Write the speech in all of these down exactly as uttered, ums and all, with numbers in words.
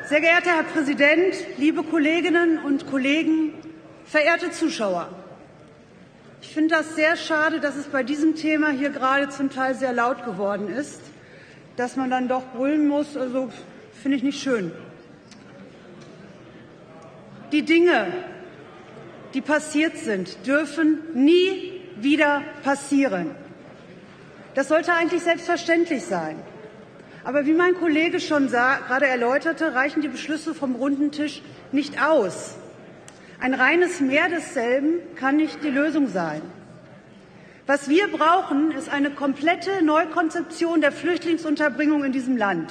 Sehr geehrter Herr Präsident, liebe Kolleginnen und Kollegen, verehrte Zuschauer! Ich finde das sehr schade, dass es bei diesem Thema hier gerade zum Teil sehr laut geworden ist, dass man dann doch brüllen muss. Also finde ich nicht schön. Die Dinge, die passiert sind, dürfen nie wieder passieren. Das sollte eigentlich selbstverständlich sein. Aber wie mein Kollege schon gerade erläuterte, reichen die Beschlüsse vom runden Tisch nicht aus. Ein reines Mehr desselben kann nicht die Lösung sein. Was wir brauchen, ist eine komplette Neukonzeption der Flüchtlingsunterbringung in diesem Land.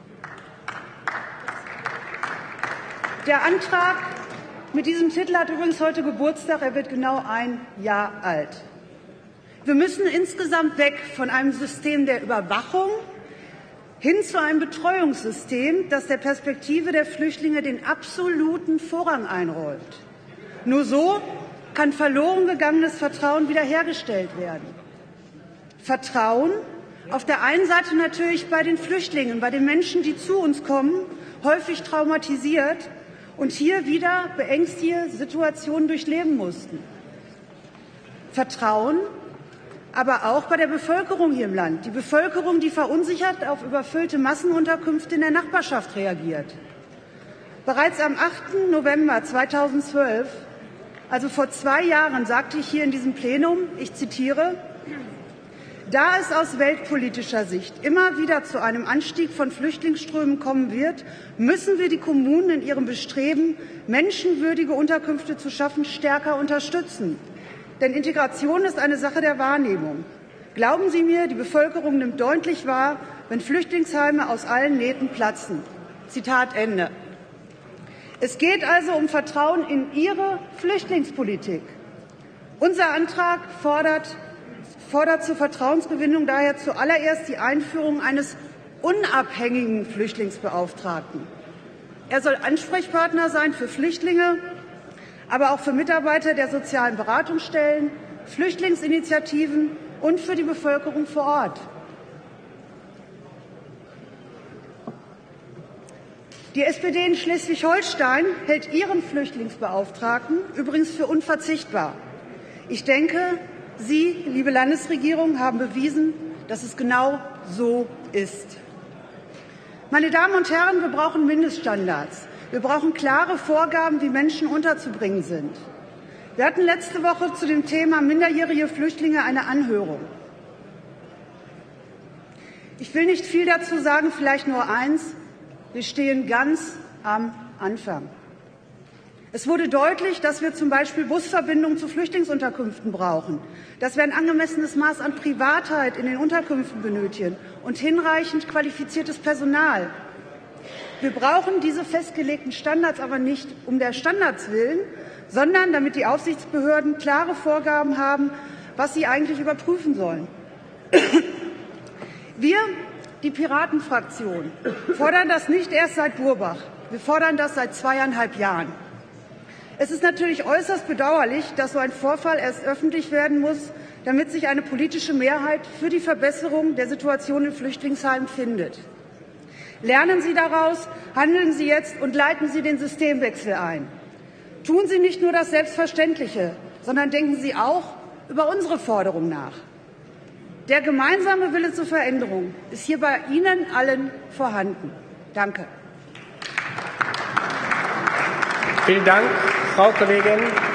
Der Antrag mit diesem Titel hat übrigens heute Geburtstag. Er wird genau ein Jahr alt. Wir müssen insgesamt weg von einem System der Überwachung hin zu einem Betreuungssystem, das der Perspektive der Flüchtlinge den absoluten Vorrang einräumt. Nur so kann verloren gegangenes Vertrauen wiederhergestellt werden. Vertrauen auf der einen Seite natürlich bei den Flüchtlingen, bei den Menschen, die zu uns kommen, häufig traumatisiert und hier wieder beängstigende Situationen durchleben mussten. Vertrauen aber auch bei der Bevölkerung hier im Land. Die Bevölkerung, die verunsichert auf überfüllte Massenunterkünfte in der Nachbarschaft reagiert. Bereits am achten November zweitausendzwölf, also vor zwei Jahren, sagte ich hier in diesem Plenum, ich zitiere, da es aus weltpolitischer Sicht immer wieder zu einem Anstieg von Flüchtlingsströmen kommen wird, müssen wir die Kommunen in ihrem Bestreben, menschenwürdige Unterkünfte zu schaffen, stärker unterstützen. Denn Integration ist eine Sache der Wahrnehmung. Glauben Sie mir, die Bevölkerung nimmt deutlich wahr, wenn Flüchtlingsheime aus allen Nähten platzen. Zitat Ende. Es geht also um Vertrauen in Ihre Flüchtlingspolitik. Unser Antrag fordert, fordert zur Vertrauensgewinnung daher zuallererst die Einführung eines unabhängigen Flüchtlingsbeauftragten. Er soll Ansprechpartner sein für Flüchtlinge, aber auch für Mitarbeiter der sozialen Beratungsstellen, Flüchtlingsinitiativen und für die Bevölkerung vor Ort. Die S P D in Schleswig-Holstein hält ihren Flüchtlingsbeauftragten übrigens für unverzichtbar. Ich denke, Sie, liebe Landesregierung, haben bewiesen, dass es genau so ist. Meine Damen und Herren, wir brauchen Mindeststandards. Wir brauchen klare Vorgaben, wie Menschen unterzubringen sind. Wir hatten letzte Woche zu dem Thema minderjährige Flüchtlinge eine Anhörung. Ich will nicht viel dazu sagen, vielleicht nur eins. Wir stehen ganz am Anfang. Es wurde deutlich, dass wir zum Beispiel Busverbindungen zu Flüchtlingsunterkünften brauchen, dass wir ein angemessenes Maß an Privatheit in den Unterkünften benötigen und hinreichend qualifiziertes Personal. Wir brauchen diese festgelegten Standards aber nicht um der Standards willen, sondern damit die Aufsichtsbehörden klare Vorgaben haben, was sie eigentlich überprüfen sollen. Wir, die Piratenfraktion, fordern das nicht erst seit Burbach. Wir fordern das seit zweieinhalb Jahren. Es ist natürlich äußerst bedauerlich, dass so ein Vorfall erst öffentlich werden muss, damit sich eine politische Mehrheit für die Verbesserung der Situation in Flüchtlingsheimen findet. Lernen Sie daraus, handeln Sie jetzt und leiten Sie den Systemwechsel ein. Tun Sie nicht nur das Selbstverständliche, sondern denken Sie auch über unsere Forderungen nach. Der gemeinsame Wille zur Veränderung ist hier bei Ihnen allen vorhanden. Danke. Vielen Dank, Frau Kollegin.